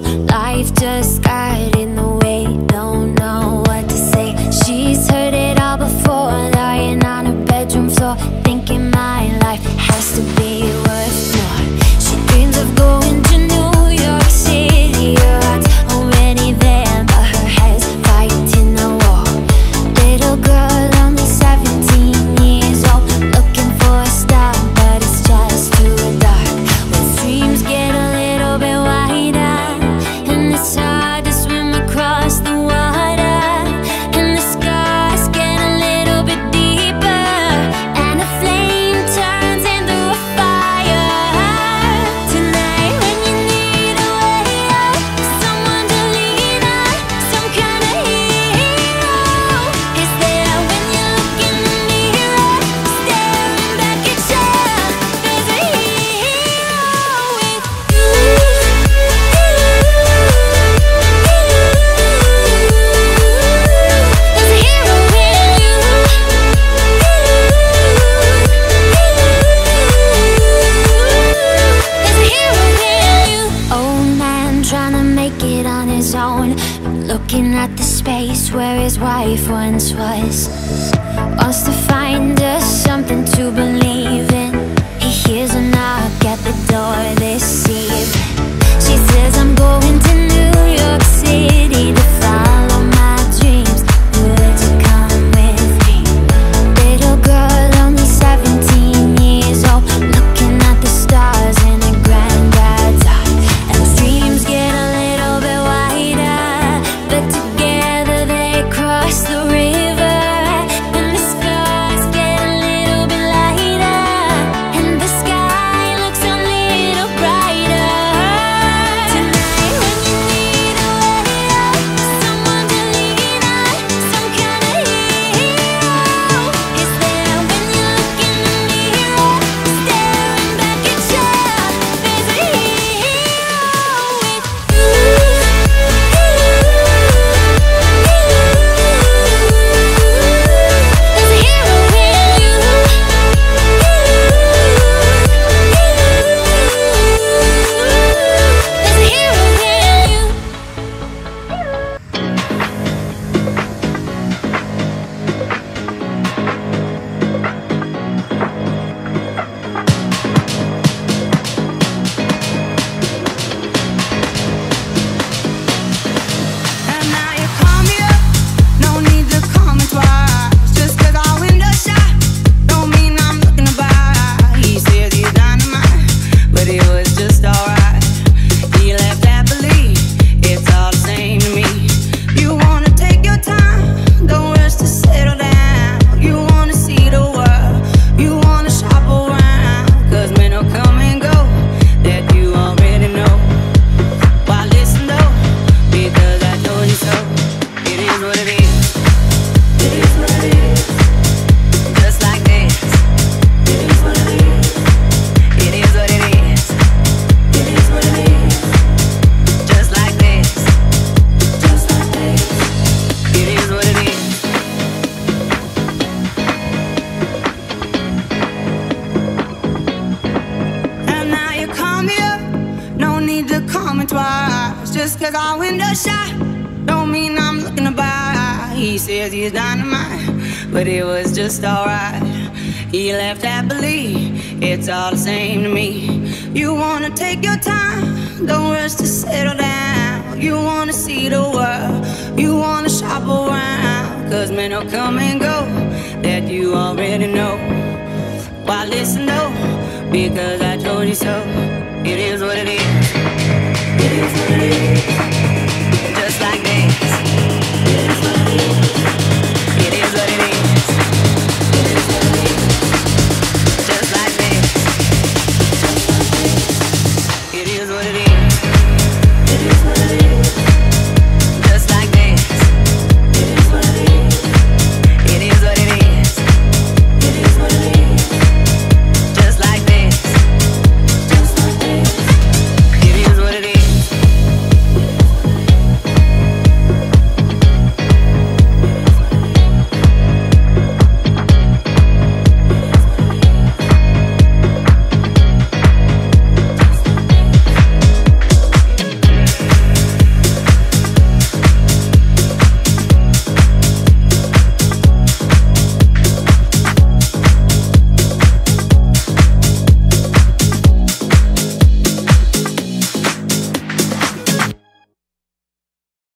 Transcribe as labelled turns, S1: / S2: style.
S1: Life just got in the way, don't know what to say. She's heard it all before, lying on her bedroom floor, thinking my life has to be worth more. She dreams of going to New York City. Her heart's already there, but her head's fighting the war. Little girl, only 17 years old, looking for a star, but it's just too dark. When dreams get a little bit wider, and it's hard to swim across the water, and the scars get a little bit deeper, and the flame turns into a fire. Tonight when you need a way out, someone to lean on, some kind of hero is there. When you look in the mirror, staring back at you, there's a hero with you. There's a hero in you. There's a hero in you. Old man trying to make it on his own, looking at the space where his wife once was. Wants to find us something to believe in. He hears a knock at the door this evening. She says, I'm going to New York City to follow my dreams. Would you come with me? Little girl, only 17 years old, looking at the stars in her granddad's eye. And those dreams get a little bit wider, but together they cross the river. And the scars get a little bit lighter, and the sky looks a little brighter. Tonight when you need a way out, someone to lean on, some kind of hero is there. When you look in the mirror, staring back at you, there's a hero with you. There's a hero in you. There's a hero in you.
S2: And now you call me up, no need to call me twice. Just 'cause our window shut, don't mean I'm looking to buy. He says he's dynamite, but it was just alright. He left happily, it's all the same to me. You wanna take your time, don't rush to settle down. You wanna see the world, you wanna shop around. 'Cause men will come and go, that you already know. Why listen though? Because I told you so. It is what it is. It is what it is. Just like this. It is what it is. It is what it is. It is what it is. Just like this. Just like this. It is what it is. And now you call me up, no need to call me twice. Just 'cause our window shut, don't mean I'm looking to buy. He says he's dynamite, but it was just alright. He left happily, it's all the same to me. You wanna take your time, don't rush to settle down. You wanna see the world, you wanna shop around. 'Cause men will come and go, that you already know. Why listen though? Because I told you so.